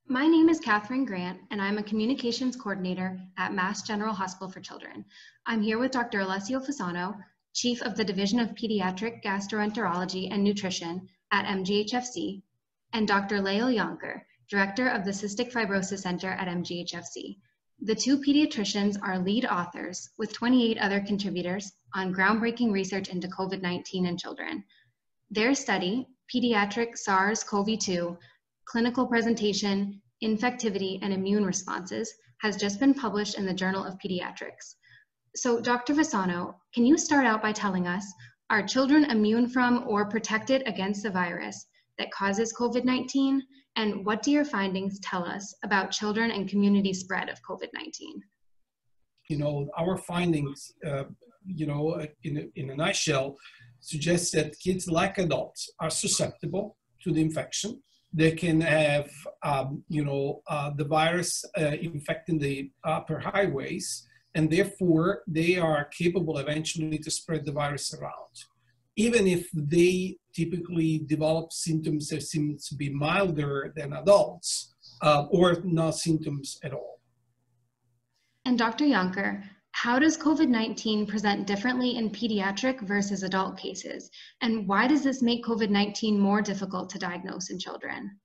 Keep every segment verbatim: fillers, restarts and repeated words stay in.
My name is Catherine Grant, and I'm a communications coordinator at Mass General Hospital for Children. I'm here with Doctor Alessio Fasano, Chief of the Division of Pediatric Gastroenterology and Nutrition at M G H F C, and Doctor Lael Yonker, Director of the Cystic Fibrosis Center at M G H F C. The two pediatricians are lead authors, with twenty-eight other contributors, on groundbreaking research into COVID nineteen in children. Their study, Pediatric SARS CoV two, Clinical Presentation, Infectivity, and Immune Responses, has just been published in the Journal of Pediatrics. So, Doctor Fasano, can you start out by telling us, are children immune from or protected against the virus that causes COVID nineteen? And what do your findings tell us about children and community spread of COVID nineteen? You know, our findings, uh, you know, in a, in a nutshell, suggest that kids like adults are susceptible to the infection. They can have, um, you know, uh, the virus uh, infecting the upper highways, and therefore they are capable eventually to spread the virus around. Even if they typically develop symptoms that seem to be milder than adults, uh, or no symptoms at all. And Doctor Yonker, how does COVID nineteen present differently in pediatric versus adult cases? And why does this make COVID nineteen more difficult to diagnose in children?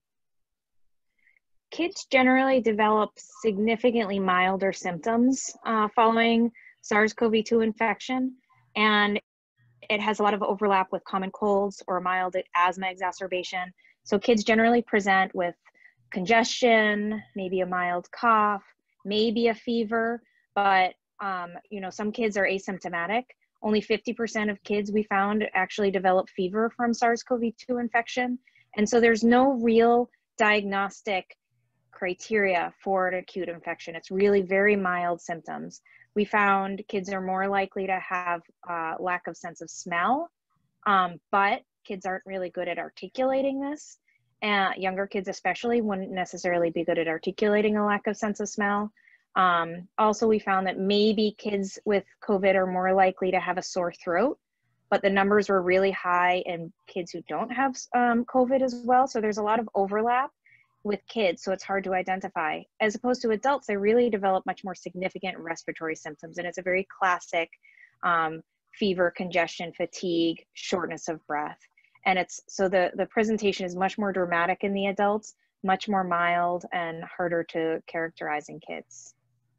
Kids generally develop significantly milder symptoms uh, following SARS CoV two infection, and it has a lot of overlap with common colds or mild asthma exacerbation. So kids generally present with congestion, maybe a mild cough, maybe a fever, but Um, you know, some kids are asymptomatic. Only fifty percent of kids we found actually develop fever from SARS CoV two infection. And so there's no real diagnostic criteria for an acute infection. It's really very mild symptoms. We found kids are more likely to have uh, lack of sense of smell, um, but kids aren't really good at articulating this. Uh, younger kids especially wouldn't necessarily be good at articulating a lack of sense of smell. Um, also, we found that maybe kids with COVID are more likely to have a sore throat, but the numbers were really high in kids who don't have um, COVID as well. So there's a lot of overlap with kids, so it's hard to identify. As opposed to adults, they really develop much more significant respiratory symptoms, and it's a very classic um, fever, congestion, fatigue, shortness of breath. And it's so the, the presentation is much more dramatic in the adults, much more mild and harder to characterize in kids.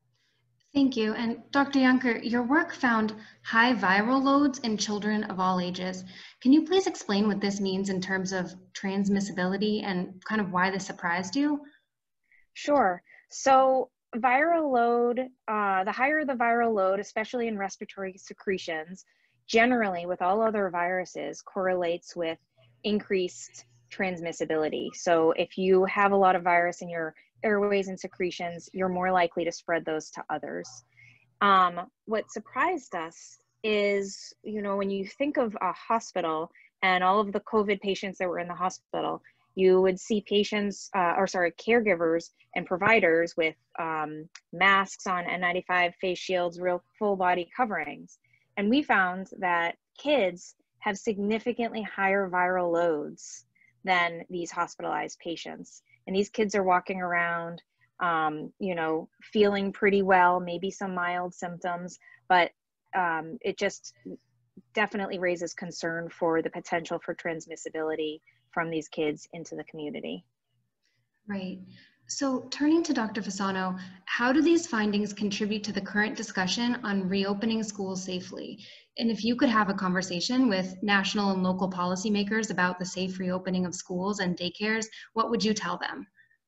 Thank you. And Doctor Yonker, your work found high viral loads in children of all ages. Can you please explain what this means in terms of transmissibility and kind of why this surprised you? Sure. So viral load, uh, the higher the viral load, especially in respiratory secretions, generally with all other viruses correlates with increased transmissibility. So if you have a lot of virus in your airways and secretions, you're more likely to spread those to others. Um, what surprised us is, you know, when you think of a hospital and all of the COVID patients that were in the hospital, you would see patients, uh, or sorry, caregivers and providers with um, masks on, N ninety-five, face shields, real full body coverings. And we found that kids have significantly higher viral loads than these hospitalized patients. And these kids are walking around, um, you know, feeling pretty well, maybe some mild symptoms, but um, it just definitely raises concern for the potential for transmissibility from these kids into the community. Right. So turning to Doctor Fasano, how do these findings contribute to the current discussion on reopening schools safely? And if you could have a conversation with national and local policymakers about the safe reopening of schools and daycares, what would you tell them?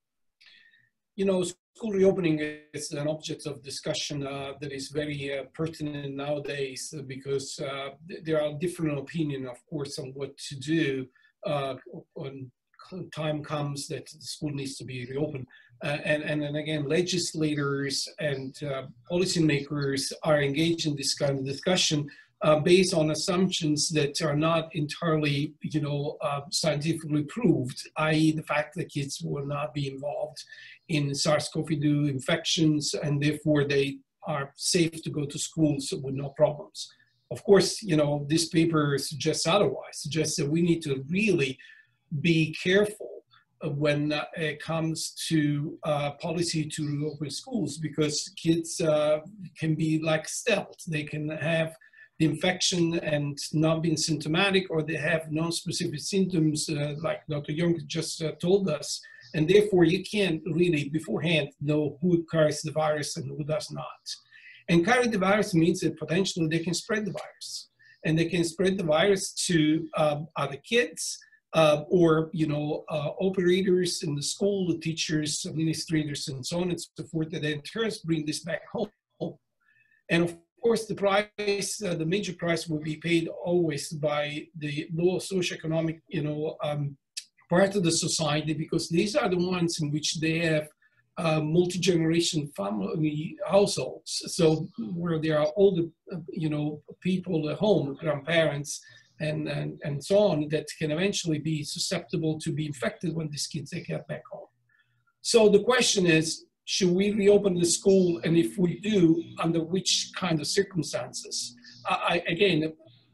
You know, school reopening is an object of discussion uh, that is very uh, pertinent nowadays because uh, there are different opinions, of course, on what to do uh, when time comes that the school needs to be reopened. Uh, and, and then again, legislators and uh, policymakers are engaged in this kind of discussion uh, based on assumptions that are not entirely, you know, uh, scientifically proved, that is the fact that kids will not be involved in SARS CoV two infections and therefore they are safe to go to schools with no problems. Of course, you know, this paper suggests otherwise, suggests that we need to really be careful when uh, it comes to uh, policy to reopen schools, because kids uh, can be like stealth. They can have the infection and not being symptomatic, or they have non-specific symptoms uh, like Doctor Young just uh, told us. And therefore, you can't really beforehand know who carries the virus and who does not. And carry the virus means that potentially they can spread the virus. And they can spread the virus to uh, other kids, uh, or, you know, uh, operators in the school, the teachers, administrators, and so on and so forth, that in turn bring this back home. And of course, the price, uh, the major price will be paid always by the low socioeconomic, you know, um, part of the society, because these are the ones in which they have uh, multi-generation family households. So where there are older, you know, people at home, grandparents, and, and, and so on, that can eventually be susceptible to be infected when these kids they get back home. So the question is, should we reopen the school? And if we do, under which kind of circumstances? I, again,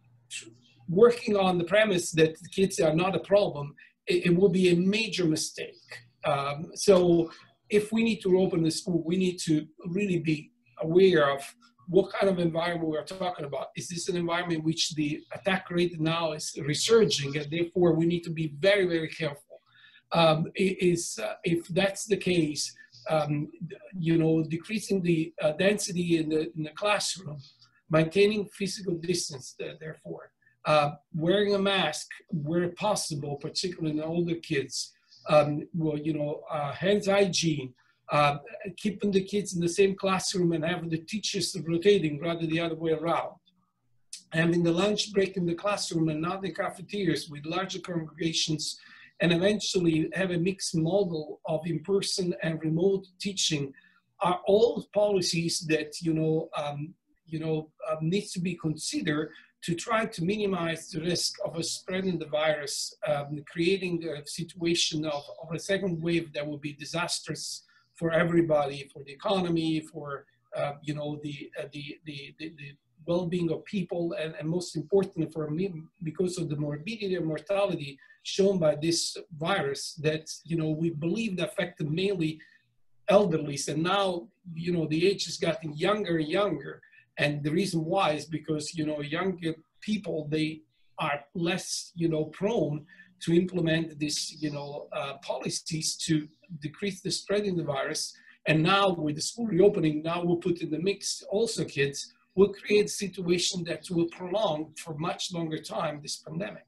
working on the premise that the kids are not a problem, it, it will be a major mistake. Um, so if we need to reopen the school, we need to really be aware of what kind of environment we're talking about. Is this an environment in which the attack rate now is resurging, and therefore we need to be very, very careful? Um, is, uh, if that's the case, um, you know, decreasing the uh, density in the, in the classroom, maintaining physical distance, uh, therefore, uh, wearing a mask where possible, particularly in older kids, um, well, you know, uh, hands hygiene, uh, keeping the kids in the same classroom and having the teachers rotating rather the other way around. Having the lunch break in the classroom and not in cafeterias with larger congregations, and eventually have a mixed model of in-person and remote teaching, are all policies that, you know, um, you know, uh, needs to be considered to try to minimize the risk of us spreading the virus, um, creating a situation of, of a second wave that will be disastrous for everybody, for the economy, for, uh, you know, the, uh, the, the, the, the well-being of people, and, and most importantly for me, because of the morbidity and mortality shown by this virus that, you know, we believe that affected mainly elderly, and now, you know, the age is getting younger and younger. And the reason why is because, you know, younger people, they are less, you know, prone to implement this, you know, uh, policies to decrease the spreading the virus. And now with the school reopening, now we'll put in the mix also kids, will create a situation that will prolong for much longer time this pandemic.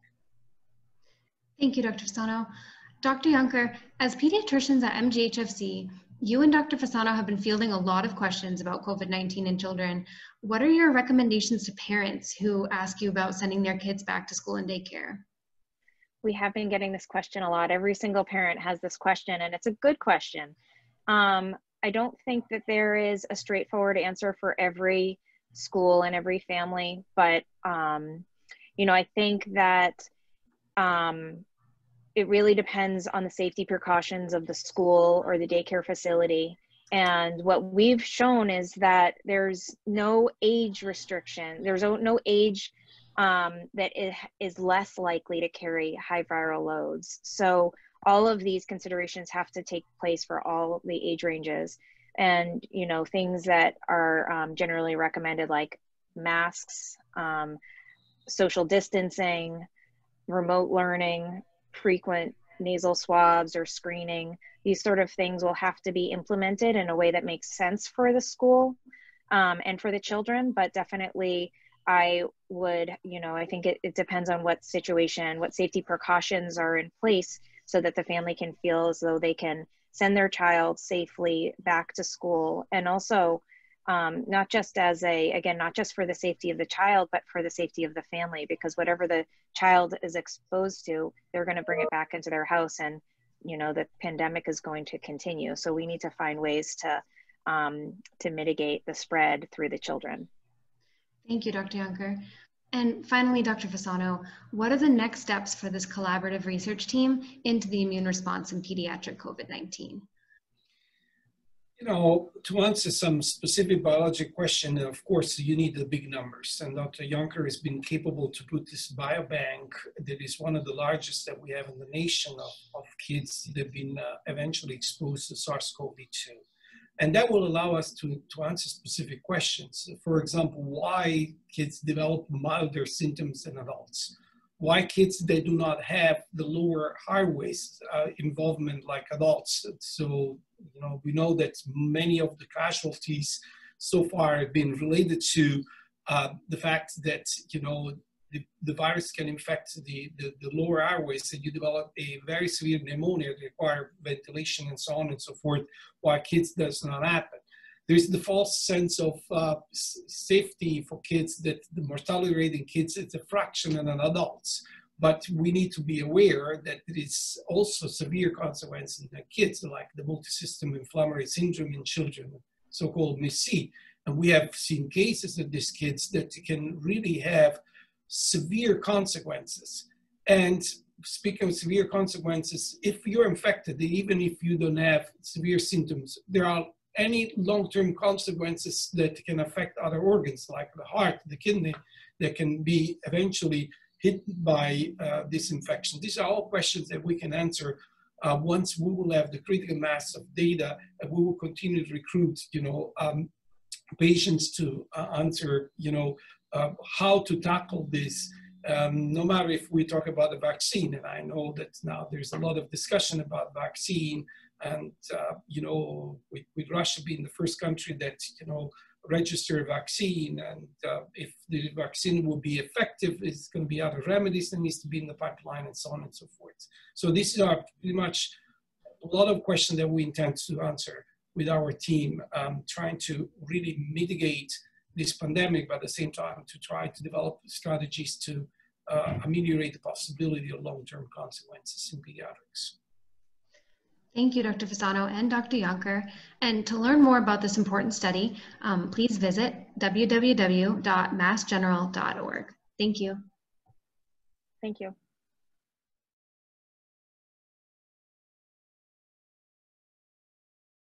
Thank you, Doctor Fasano. Doctor Juncker, as pediatricians at M G H F C, you and Doctor Fasano have been fielding a lot of questions about COVID nineteen in children. What are your recommendations to parents who ask you about sending their kids back to school and daycare? We have been getting this question a lot. Every single parent has this question, and it's a good question. Um, I don't think that there is a straightforward answer for every school and every family, but um, you know, I think that um, it really depends on the safety precautions of the school or the daycare facility. And what we've shown is that there's no age restriction. There's no age um, that is less likely to carry high viral loads. So all of these considerations have to take place for all the age ranges. And, you know, things that are um, generally recommended, like masks, um, social distancing, remote learning, frequent nasal swabs or screening, these sort of things will have to be implemented in a way that makes sense for the school um, and for the children. But definitely I would, you know, I think it, it depends on what situation, what safety precautions are in place so that the family can feel as though they can send their child safely back to school. And also um, not just as a, again, not just for the safety of the child, but for the safety of the family, because whatever the child is exposed to, they're going to bring it back into their house, and, you know, the pandemic is going to continue. So we need to find ways to, um, to mitigate the spread through the children. Thank you, Doctor Juncker. And finally, Doctor Fasano, what are the next steps for this collaborative research team into the immune response in pediatric COVID nineteen? You know, to answer some specific biologic question, of course, you need the big numbers. And Doctor Jonker has been capable to put this biobank that is one of the largest that we have in the nation of, of kids that have been uh, eventually exposed to SARS CoV two. And that will allow us to, to answer specific questions. For example, why kids develop milder symptoms than adults? Why kids, they do not have the lower airways uh, involvement like adults. So, you know, we know that many of the casualties so far have been related to uh, the fact that, you know, the, the virus can infect the, the, the lower airways, and you develop a very severe pneumonia that require ventilation and so on and so forth, while kids does not happen. There's the false sense of uh, safety for kids that the mortality rate in kids is a fraction than in adults. But we need to be aware that there is also severe consequences in kids, like the multisystem inflammatory syndrome in children, so-called M I S-C. And we have seen cases of these kids that can really have severe consequences. And speaking of severe consequences, if you're infected, even if you don't have severe symptoms, there are any long-term consequences that can affect other organs, like the heart, the kidney, that can be eventually hit by uh, this infection. These are all questions that we can answer uh, once we will have the critical mass of data, and we will continue to recruit, you know, um, patients to uh, answer, you know, uh, how to tackle this. Um, no matter if we talk about a vaccine, and I know that now there's a lot of discussion about vaccine, and uh, you know, with, with Russia being the first country that, you know, register a vaccine, and uh, if the vaccine will be effective, it's going to be other remedies that needs to be in the pipeline, and so on and so forth. So these are pretty much a lot of questions that we intend to answer with our team, um, trying to really mitigate this pandemic, but at the same time to try to develop strategies to uh, ameliorate the possibility of long-term consequences in pediatrics. Thank you, Doctor Fasano and Doctor Jonker. And to learn more about this important study, um, please visit w w w dot mass general dot org. Thank you. Thank you.